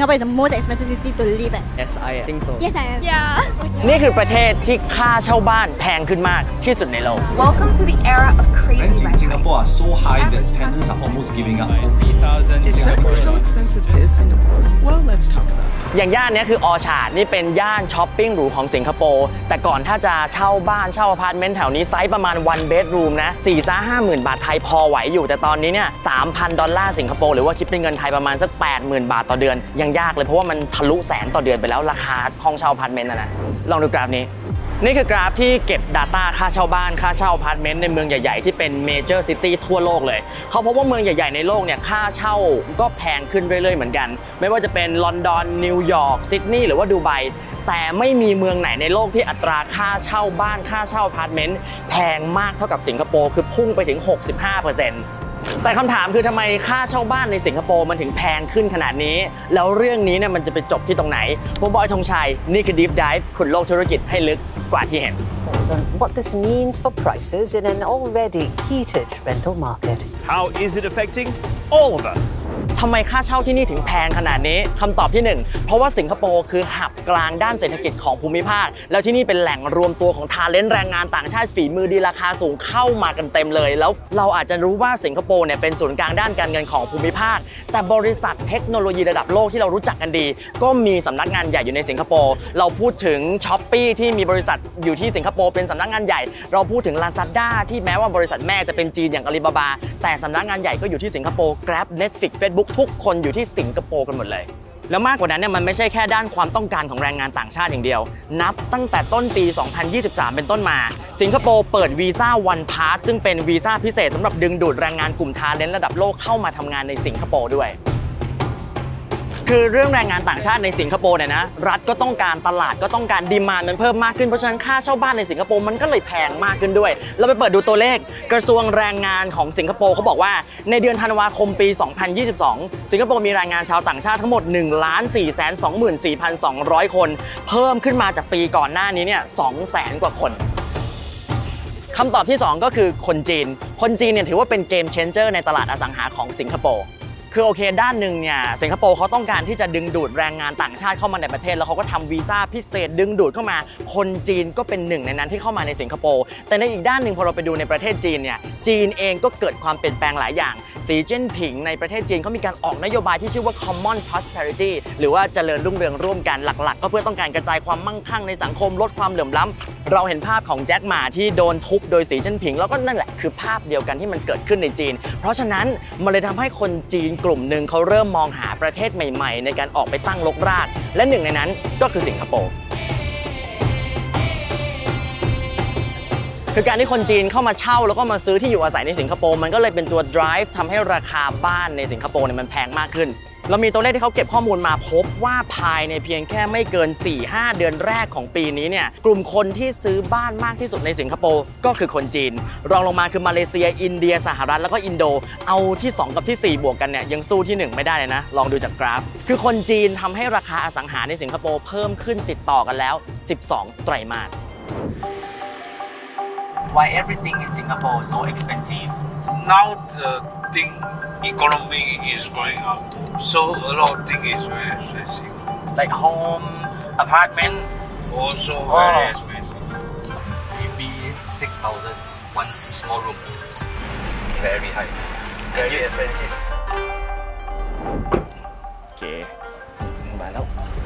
Singapore is the most expensive city to live at. Yes, I think so. Yes, I am. Yeah. นี่คือประเทศที่ค่าเช่าบ้านแพงขึ้นมากที่สุดในโลก Welcome to the era of crazy Rents in rent Singapore are so high that tenants are almost giving up hope. Exactly how expensive is Singapore? Well, let's talk about it. อย่างย่านนี้คือออชาร์ดนี่เป็นย่านช้อปปิ้งหรูของสิงคโปร์แต่ก่อนถ้าจะเช่าบ้านเช่าอพาร์ตเมนต์แถวนี้ไซส์ประมาณ one bedroom นะ 4-50,000 บาทไทยพอไหวอยู่แต่ตอนนี้เนี่ย 3,000 ดอลลาร์สิงคโปร์หรือว่าคิดเป็นเงินไทยประมาณสัก 80,000 บาทต่อเดือนยังยากเลยเพราะว่ามันทะลุแสนต่อเดือนไปแล้วราคาห้องเช่าอพาร์ตเมนต์นะลองดูกราฟนี้นี่คือกราฟที่เก็บ Data ค่าเช่าบ้านค่าเช่าอพาร์ตเมนต์ในเมืองใหญ่ๆที่เป็นเมเจอร์ซิตี้ทั่วโลกเลยเขาพบว่าเมืองใหญ่ๆในโลกเนี่ยค่าเช่าก็แพงขึ้นเรื่อยๆเหมือนกันไม่ว่าจะเป็นลอนดอนนิวยอร์กซิดนีย์หรือว่าดูไบแต่ไม่มีเมืองไหนในโลกที่อัตราค่าเช่าบ้านค่าเช่าอพาร์ตเมนต์แพงมากเท่ากับสิงคโปร์คือพุ่งไปถึง 65%แต่คำถามคือทำไมค่าเช่าบ้านในสิงคโปร์มันถึงแพงขึ้นขนาดนี้แล้วเรื่องนี้เนี่ยมันจะไปจบที่ตรงไหนผมบอยธงชัยนี่คือ Deep Dive ขุดโลกธุรกิจให้ลึกกว่าที่เห็น on what this means for prices in an already heated rental market. How is it affecting all of us? ทำไมค่าเช่าที่นี่ถึงแพงขนาดนี้คำตอบที่ 1เพราะว่าสิงคโปร์คือหับกลางด้านเศรษฐกิจของภูมิภาคแล้วที่นี่เป็นแหล่งรวมตัวของทาเลนต์แรงงานต่างชาติฝีมือดีราคาสูงเข้ามากันเต็มเลยแล้วเราอาจจะรู้ว่าสิงคโปร์เนี่ยเป็นศูนย์กลางด้านการเงินของภูมิภาคแต่บริษัทเทคโนโลยีระดับโลกที่เรารู้จักกันดีก็มีสำนักงานใหญ่อยู่ในสิงคโปร์เราพูดถึง Shopee ที่มีบริษัทอยู่ที่สิงคโปร์เป็นสำนักงานใหญ่เราพูดถึง Lazada ที่แม้ว่าบริษัทแม่จะเป็นจีนอย่าง Alibaba แต่สำนักงานใหญ่ก็อยู่ที่สิงคโปร์ Grab Netflix Facebook ทุกคนอยู่ที่สิงคโปร์กันหมดเลยแล้วมากกว่านั้นเนี่ยมันไม่ใช่แค่ด้านความต้องการของแรงงานต่างชาติอย่างเดียวนับตั้งแต่ต้นปี 2023 เป็นต้นมาสิงคโปร์เปิดวีซ่า One Pass ซึ่งเป็นวีซ่าพิเศษสำหรับดึงดูดแรงงานกลุ่มทาเลนต์ระดับโลกเข้ามาทำงานในสิงคโปร์ด้วยคือเรื่องแรงงานต่างชาติในสิงคโปร์เนี่ยนะรัฐก็ต้องการตลาดก็ต้องการดีมานด์มันเพิ่มมากขึ้นเพราะฉะนั้นค่าเช่าบ้านในสิงคโปร์มันก็เลยแพงมากขึ้นด้วยเราไปเปิดดูตัวเลขกระทรวงแรงงานของสิงคโปร์เขาบอกว่าในเดือนธันวาคมปี 2022 สิงคโปร์มีแรงงานชาวต่างชาติทั้งหมด 1,424,200 คนเพิ่มขึ้นมาจากปีก่อนหน้านี้เนี่ย 200,000 กว่าคนคำตอบที่ 2 ก็คือคนจีนเนี่ยถือว่าเป็นเกมเชนเจอร์ในตลาดอสังหาของสิงคโปร์คือโอเคด้านหนึ่งเนี่ยสิงคโปร์เขาต้องการที่จะดึงดูดแรงงานต่างชาติเข้ามาในประเทศแล้วเขาก็ทำวีซ่าพิเศษดึงดูดเข้ามาคนจีนก็เป็นหนึ่งในนั้นที่เข้ามาในสิงคโปร์แต่ในอีกด้านหนึ่งพอเราไปดูในประเทศจีนเนี่ยจีนเองก็เกิดความเปลี่ยนแปลงหลายอย่างสีจิ้นผิงในประเทศจีนเขามีการออกนโยบายที่ชื่อว่า common prosperity หรือว่าเจริญรุ่งเรืองร่วมกันหลักๆก็เพื่อต้องการกระจายความมั่งคั่งในสังคมลดความเหลื่อมล้ำเราเห็นภาพของแจ็คหม่าที่โดนทุบโดยสีจิ้นผิงแล้วก็นั่นแหละคือภาพเดียวกันที่มันเกิดขึ้นในจีนเพราะฉะนั้นมันเลยทำให้คนจีนกลุ่มหนึ่งเขาเริ่มมองหาประเทศใหม่ๆในการออกไปตั้งรกรากและหนึ่งในนั้นก็คือสิงคโปร์คือการที่คนจีนเข้ามาเช่าแล้วก็มาซื้อที่อยู่อาศัยในสิงคโปร์มันก็เลยเป็นตัว drive ทำให้ราคาบ้านในสิงคโปร์เนี่ยมันแพงมากขึ้นเรามีตัวเลขที่เขาเก็บข้อมูลมาพบว่าภายในเพียงแค่ไม่เกิน 4-5 เดือนแรกของปีนี้เนี่ยกลุ่มคนที่ซื้อบ้านมากที่สุดในสิงคโปร์ก็คือคนจีนรองลงมาคือมาเลเซียอินเดียสหรัฐแล้วก็อินโดเอาที่2กับที่4บวกกันเนี่ยยังสู้ที่1ไม่ได้เลยนะลองดูจากกราฟคือคนจีนทำให้ราคาอสังหาในสิงคโปร์เพิ่มขึ้นติดต่อกันแล้ว12 ไตรมาส Why everything in Singapore so expensive? Now the thing economy is going up, so a lot of thing is very expensive. Like home, apartment, also very expensive. Maybe 6,000 one small room. Very high, very expensive. Okay, มาแล้ว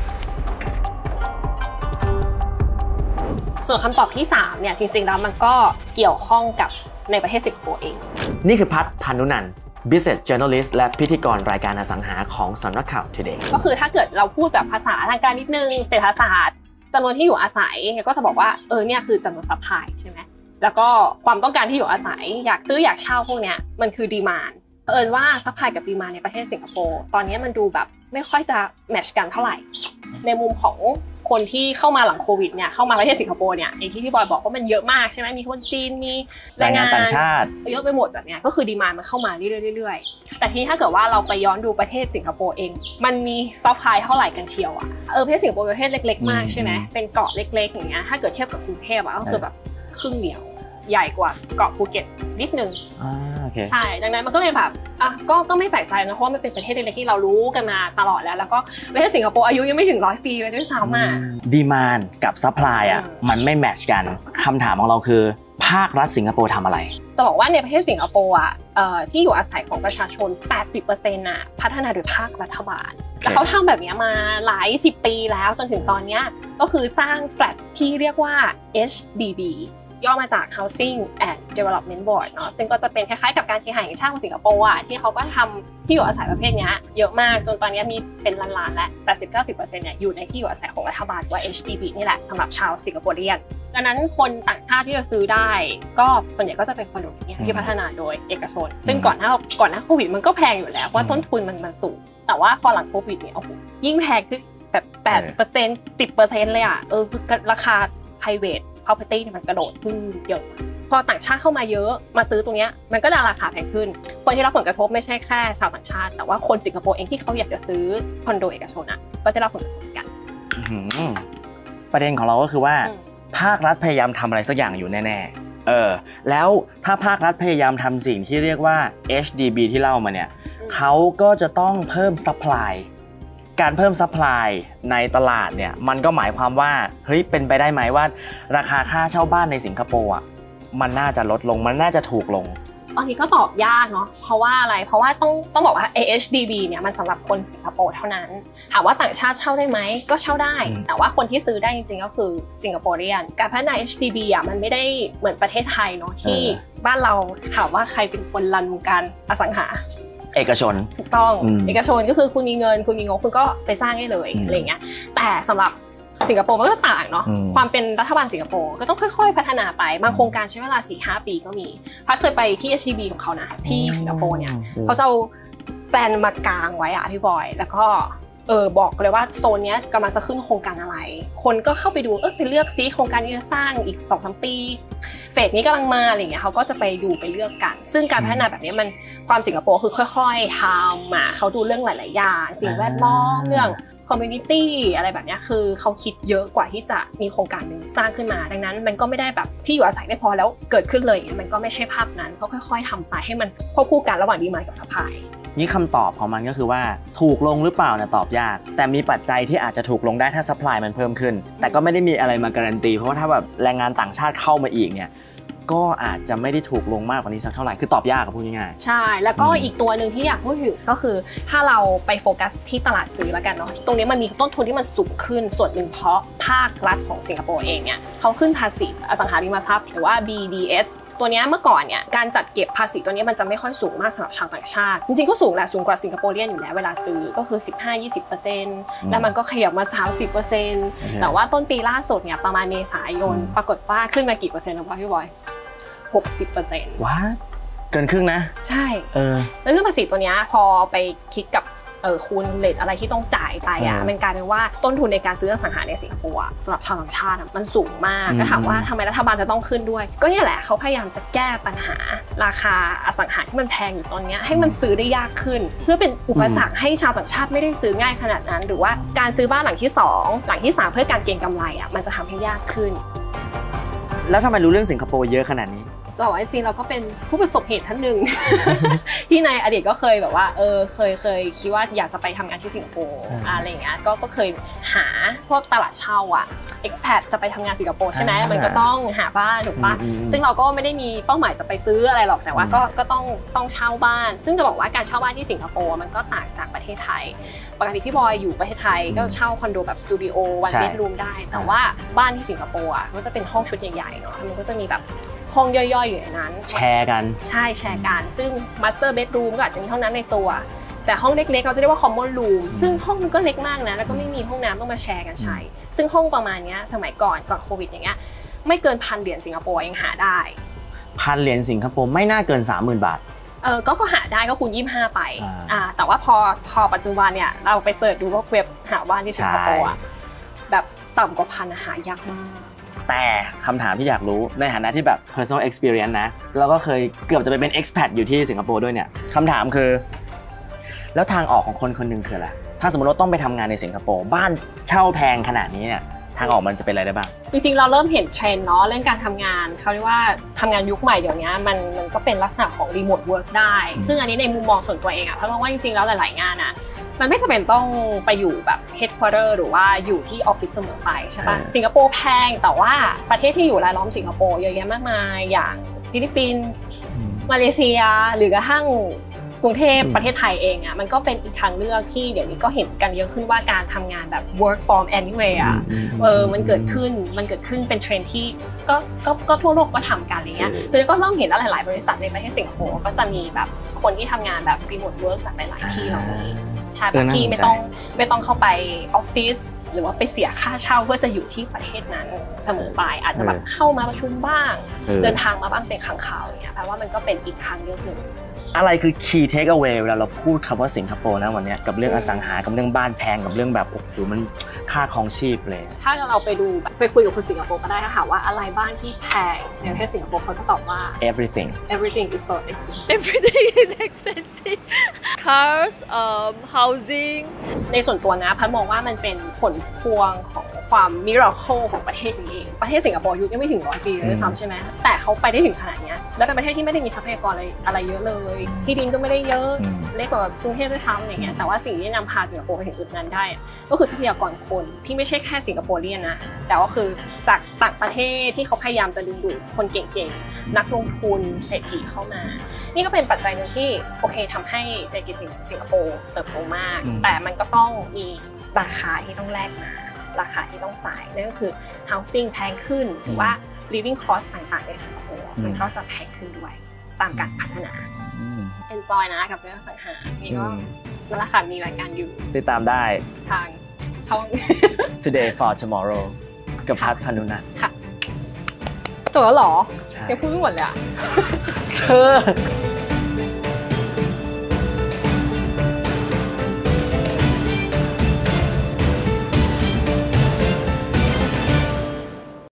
ส่วนคำตอบที่3เนี่ยจริงๆแล้วมันก็เกี่ยวข้องกับในประเทศสิงคโปร์เองนี่คือพัฒน์ พานุนันท์ Business Journalist และพิธีกรรายการอสังหาของสำนักข่าว Today ก็คือถ้าเกิดเราพูดแบบภาษาทางการนิดนึงเศรษฐศาสตร์จำนวนที่อยู่อาศัยก็จะบอกว่าเนี่ยคือจำนวนซัพพลายใช่ไหมแล้วก็ความต้องการที่อยู่อาศัยอยากซื้ออยากเช่าพวกเนี้ยมันคือดีมานด์ว่าซัพพลายกับดีมานด์ในประเทศสิงคโปร์ตอนนี้มันดูแบบไม่ค่อยจะแมทช์กันเท่าไหร่ในมุมของคนที่เข้ามาหลังโควิดเนี่ยเข้ามาประเทศสิงคโปร์เนี่ยไอ้ที่พี่บอยบอกว่ามันเยอะมากใช่ไหมมีคนจีนมีแรงงานต่างชาติเยอะไปหมดแบบเนี้ยก็คือดีมานด์มันเข้ามาเรื่อยๆแต่ทีนี้ถ้าเกิดว่าเราไปย้อนดูประเทศสิงคโปร์เองมันมีซัพพลายเท่าไหร่กันเชียวประเทศสิงคโปร์เป็นประเทศเล็กๆมากใช่ไหมเป็นเกาะเล็กๆอย่างเงี้ยถ้าเกิดเทียบกับกรุงเทพก็คือแบบครึ่งเดียวใหญ่กว่าเกาะภูเก็ตนิดนึงโอเคใช่ดังนั้นมันก็เลยแบบก็ไม่แปลกใจนะเพราะว่ามันเป็นประเทศเล็กๆที่เรารู้กันมาตลอดแล้วก็ประเทศสิงคโปร์อายุยังไม่ถึง100 ปีเลยด้วยซ้ำดีมานด์กับซัพพลายมันไม่แมทช์กันคำถามของเราคือภาครัฐสิงคโปร์ทำอะไรจะบอกว่าในประเทศสิงคโปร์ที่อยู่อาศัยของประชาชน 80% พัฒนาโดยภาครัฐบาลแล้วเขาทำแบบนี้มาหลาย10 ปีแล้วจนถึงตอนนี้ก็คือสร้างแฟลตที่เรียกว่า HDB ย่อมาจาก Housing and Development Board เนาะซึ่งก็จะเป็นคล้ายๆกับการเคหะแห่งชาติของสิงคโปร์ที่เขาก็ทำที่อยู่อาศัยประเภทนี้เยอะมากจนตอนนี้มีเป็นล้านๆและ 80-90% เนี่ยอยู่ในที่อยู่อาศัยของรัฐบาลว่า HDB นี่แหละสำหรับชาวสิงคโปร์เรียนดังนั้นคนต่างชาติที่จะซื้อได้ก็ส่วนใหญ่ก็จะเป็นคอนโดนี้ที่พัฒนาโดยเอกชนซึ่งก่อนหน้าโควิดมันก็แพงอยู่แล้วเพราะต้นทุนมันสูงแต่ว่าพอหลังโควิดเนี่ยโอ้โหยิ่งแพงขึ้นแบบ 8% 10% เลยคือราคา private property เนี่ยมันกระโดดขึ้นเยอะพอต่างชาติเข้ามาเยอะมาซื้อตรงเนี้ยมันก็จะราคาแพงขึ้นคนที่รับผลกระทบไม่ใช่แค่ชาวต่างชาติแต่ว่าคนสิงคโปร์เองที่เขาอยากจะซื้อคอนโดเอกชนก็จะรับผลกระทบกันประเด็นของเราก็คือว่าภาครัฐพยายามทำอะไรสักอย่างอยู่แน่ๆแล้วถ้าภาครัฐพยายามทำสิ่งที่เรียกว่า HDB ที่เล่ามาเนี่ยเขาก็จะต้องเพิ่มซัพพลายการเพิ่มซัพพลายในตลาดเนี่ยมันก็หมายความว่าเฮ้ยเป็นไปได้ไหมว่าราคาค่าเช่าบ้านในสิงคโปร์มันน่าจะลดลงมันน่าจะถูกลงอันนี้ก็ตอบยากเนาะเพราะว่าอะไรเพราะว่าต้องบอกว่า HDB เนี่ยมันสำหรับคนสิงคโปร์เท่านั้นถามว่าต่างชาติเช่าได้ไหมก็เช่าได้แต่ว่าคนที่ซื้อได้จริงๆก็คือสิงคโปร์เรียนการพัฒนา HDB มันไม่ได้เหมือนประเทศไทยเนาะที่บ้านเราถามว่าใครเป็นคนรันวงการอสังหาเอกชนถูกต้องเอกชนก็คือคุณมีเงินคุณมีงบคุณก็ไปสร้างได้เลยอะไรเงี้ยแต่สำหรับสิงคโปร์มันก็ต่างเนาะความเป็นรัฐบาลสิงคโปร์ก็ต้องค่อยๆพัฒนาไปบางโครงการใช้เวลา 4-5 ปีก็มีพัดเคยไปที่ HDB ของเขานะที่สิงคโปร์เนี่ยเขาจะเอาแปลนมากางไว้พี่บอยแล้วก็บอกเลยว่าโซนนี้กำลังจะขึ้นโครงการอะไรคนก็เข้าไปดูไปเลือกซิโครงการนี้จะสร้างอีก 2-3 ปีเฟสนี้กำลังมาอะไรเงี้ยเขาก็จะไปดูไปเลือกกันซึ่งการพัฒนาแบบนี้มันความสิงคโปร์คือค่อยๆทำเขาดูเรื่องหลายๆอย่างสิ่งแวดล้อมเรื่องคอมมูนิตี้อะไรแบบนี้คือเขาคิดเยอะกว่าที่จะมีโครงการหนึ่งสร้างขึ้นมาดังนั้นมันก็ไม่ได้แบบที่อยู่อาศัยไม่พอแล้วเกิดขึ้นเลยมันก็ไม่ใช่ภาพนั้นเขาค่อยๆทำไปให้มันควบคู่กันระหว่างดีมานด์กับซัพพลายนี่คำตอบของมันก็คือว่าถูกลงหรือเปล่าเนี่ยตอบยากแต่มีปัจจัยที่อาจจะถูกลงได้ถ้าซัพพลายมันเพิ่มขึ้นแต่ก็ไม่ได้มีอะไรมาการันตีเพราะว่าถ้าแบบแรงงานต่างชาติเข้ามาอีกเนี่ยก็อาจจะไม่ได้ถูกลงมากกว่านี้สักเท่าไหร่คือตอบยากกับพูดง่ายๆใช่แล้วก็อีกตัวหนึ่งที่อยากพูดถึงก็คือถ้าเราไปโฟกัสที่ตลาดซื้อแล้วกันเนาะตรงนี้มันมีต้นทุนที่มันสูงขึ้นส่วนหนึ่งเพราะภาครัฐของสิงคโปร์เองเนี่ยเขาขึ้นภาษีอสังหาริมทรัพย์หรือว่า BDS ตัวนี้เมื่อก่อนเนี่ยการจัดเก็บภาษีตัวนี้มันจะไม่ค่อยสูงมากสำหรับชาวต่างชาติจริงๆก็สูงแหละสูงกว่าสิงคโปร์เรียนอยู่แล้วเวลาซื้อก็คือ 15-20% แล้วมันก็ขยับมา 30% แต่ว่าต้นปีล่าสุดเนี่ยประมาณเมษายนปรากฏว่าขึ้นมากี่เปอร์เซ็นต์นะพี่บอย60% ว้าเกินครึ่งนะใช่แล้วเรื่องภาษีตัวนี้พอไปคิดกับคูณเรทอะไรที่ต้องจ่ายไปมันกลายเป็นว่าต้นทุนในการซื้ออสังหาในสิงคโปร์สำหรับชาวต่างชาติมันสูงมากก็ถามว่าทำไมรัฐบาลจะต้องขึ้นด้วยก็เนี่ยแหละเขาพยายามจะแก้ปัญหาราคาอสังหาที่มันแพงอยู่ตอนนี้ให้มันซื้อได้ยากขึ้นเพื่อเป็นอุปสรรคให้ชาวต่างชาติไม่ได้ซื้อง่ายขนาดนั้นหรือว่าการซื้อบ้านหลังที่2หลังที่3เพื่อการเก็งกำไรมันจะทำให้ยากขึ้นแล้วทำไมรู้เรื่องสิงคโปร์เยอะขนาดนี้จะบอกว่าจริงเราก็เป็นผู้ประสบเหตุท่านหนึ่ง ที่ในอดีตก็เคยแบบว่าเคยคิดว่าอยากจะไปทำงานที่สิงคโปร์อะไรอย่างเงี้ยก็เคยหาพวกตลาดเช่าexpat จะไปทำงานสิงคโปร์ใช่ไหมมันก็ต้องหาบ้านถูกปะซึ่งเราก็ไม่ได้มีเป้าหมายจะไปซื้ออะไรหรอกแต่ว่าก็ต้องเช่าบ้านซึ่งจะบอกว่าการเช่าบ้านที่สิงคโปร์มันก็ต่างจากประเทศไทยปกติพี่บอยอยู่ประเทศไทยก็เช่าคอนโดแบบสตูดิโอวันเบดรูมได้แต่ว่าบ้านที่สิงคโปร์ก็จะเป็นห้องชุดใหญ่ๆเนาะมันก็จะมีแบบห้องย่อยๆอยู่ในนั้นแชร์กันใช่แชร์กันซึ่ง Master Bedroom ก็อาจจะมีห้องน้ำในตัวแต่ห้องเล็กๆเราจะเรียกว่า Common Room ซึ่งห้องมันก็เล็กมากนะแล้วก็ไม่มีห้องน้ำต้องมาแชร์กันใช้ซึ่งห้องประมาณนี้สมัยก่อนโควิดอย่างเงี้ยไม่เกิน$1,000สิงคโปร์ยังหาได้ $1,000สิงคโปร์ไม่น่าเกิน 30,000 บาทก็หาได้ก็คูณ25ไปแต่ว่าพอปัจจุบันเนี่ยเราไปเสิร์ชดูว่าเว็บหาบ้านที่สิงคโปร์แบบต่ำกว่า1,000หายากมากแต่คำถามที่อยากรู้ในฐานะที่แบบ personal experience นะแล้วก็เคยเกือบจะไปเป็น expat อยู่ที่สิงคโปร์ด้วยเนี่ยคำถามคือแล้วทางออกของคนคนหนึ่งคืออะไรถ้าสมมติว่าต้องไปทำงานในสิงคโปร์บ้านเช่าแพงขนาดนี้เนี่ยทางออกมันจะเป็นอะไรได้บ้างจริงๆเราเริ่มเห็นเทรนด์เนาะเรื่องการทำงานเขาเรียกว่าทำงานยุคใหม่เดี๋ยวนี้มันก็เป็นลักษณะของรีโมทเวิร์กได้ซึ่งอันนี้ในมุมมองส่วนตัวเองอะเพราะว่าจริงๆแล้วหลายๆงานนะมันไม่จำเป็นต้องไปอยู่แบบ headquarter หรือว่าอยู่ที่ออฟฟิศเสมอไปใช่ปะสิงคโปร์แพงแต่ว่าประเทศที่อยู่รายล้อมสิงคโปร์เยอะแยะมากมายอย่างฟิลิปปินส์มาเลเซียหรือกระทั่งกรุงเทพประเทศไทยเองอ่ะมันก็เป็นอีกทางเลือกที่เดี๋ยวนี้ก็เห็นกันเยอะขึ้นว่าการทำงานแบบ work from anywhere อ่ะมันเกิดขึ้นเป็นเทรนด์ที่ก็ทั่วโลกก็ทำกันอะไรเงี้ยคือก็เริ่มเห็นแล้วหลายๆบริษัทในประเทศสิงคโปร์ก็จะมีแบบคนที่ทำงานแบบ remote work จากหลายๆที่เหล่านี้ใช่แบบที่ไม่ต้องเข้าไปออฟฟิศหรือว่าไปเสียค่าเช่าเพื่อจะอยู่ที่ประเทศนั้นเสมอไปอาจจะแบบเข้ามาประชุมบ้างเดินทางมาบ้างเป็นครั้งคราวอย่างเงี้ยแปลว่ามันก็เป็นอีกทางเลือกหนึ่งอะไรคือ key takeaway เวลาเราพูดคำว่าสิงคโปร์นะวันนี้กับเรื่องอสังหากับเรื่องบ้านแพงกับเรื่องแบบโอ้โหมันค่าครองชีพเลยถ้าเราไปดูไปคุยกับคนสิงคโปร์ก็ได้ค่ะว่าอะไรบ้านที่แพงในประเทศสิงคโปร์เขาจะตอบว่า everything is so expensive Everything is expensive cars housing ในส่วนตัวนะพันมองว่ามันเป็นผลพวงของความมิราเคิลของประเทศนี้เองประเทศสิงคโปร์ยุคยังไม่ถึง100 ปีเลยด้วยซ้ำใช่ไหมแต่เขาไปได้ถึงขนาดนี้และเป็นประเทศที่ไม่ได้มีทรัพยากรอะไรเยอะเลยที่ดินก็ไม่ได้เยอะเล็กกว่ากรุงเทพด้วยซ้ำอย่างเงี้ยแต่ว่าสิ่งที่นำพาสิงคโปร์ไปถึงจุดนั้นได้ก็คือทรัพยากรคนที่ไม่ใช่แค่สิงคโปร์เรียนนะแต่ว่าคือจากต่างประเทศที่เขาพยายามจะดึงดูดคนเก่งๆนักลงทุนเศรษฐีเข้ามานี่ก็เป็นปัจจัยหนึ่งที่โอเคทำให้เศรษฐกิจสิงคโปร์เติบโตมากแต่มันก็ต้องมีราคาที่ต้องแลกมาราคาที่ต้องจ่ายนั่นก็คือ housing แพงขึ้นหรือว่า living cost ต่างๆในสิงคโปร์มันก็จะแพงขึ้นด้วยตามการพัฒนา enjoy นะกับเรื่องสังหานี่ก็นั่นแหละค่ะมีรายการอยู่ติดตามได้ทางช่อง Today for Tomorrow กับพัฒน์ พานุนันท์ค่ะตัวแล้วหรอยังพูดไม่หมดเลยอ่ะเธอ